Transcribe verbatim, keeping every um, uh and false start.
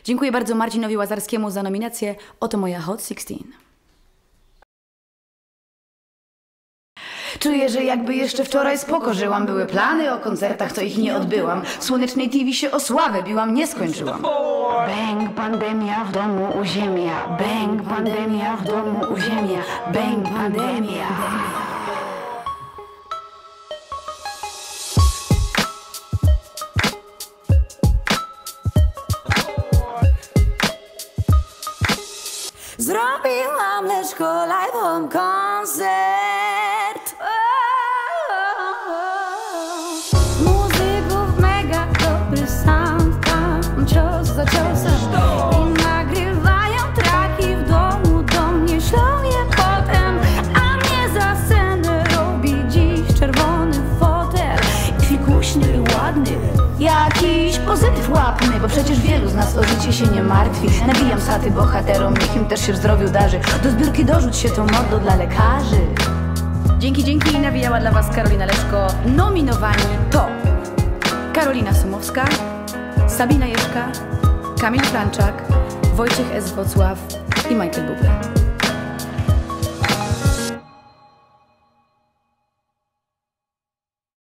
Dziękuję bardzo Marcinowi Łazarskiemu za nominację. Oto moja Hot szesnaście. Czuję, że jakby jeszcze wczoraj spoko żyłam. Były plany o koncertach, to ich nie odbyłam. W Słonecznej T V się o sławę biłam, nie skończyłam. Bang, pandemia w domu uziemia. Bang, pandemia w domu uziemia. Bang, pandemia. Zrobiłam Leszko live home koncert. Muzyków mega dobry sound, tam cios za ciosem. I nagrywają traki w domu, do mnie ślą je potem. A mnie za scenę robi dziś czerwony fotel. Fikuśny i ładny, jakiś pozytyw łapny, bo przecież wielu z nas o życie się nie martwi. Nabijam saty bohaterom, niech im też się w zdrowiu darzy. Do zbiórki dorzuć się tą mordo dla lekarzy. Dzięki, dzięki. Nawijała dla was Karolina Leszko. Nominowani to Karolina Sumowska, Sabina Jeszka, Kamil Franczak, Wojciech S. Wocław i Michael Bublé.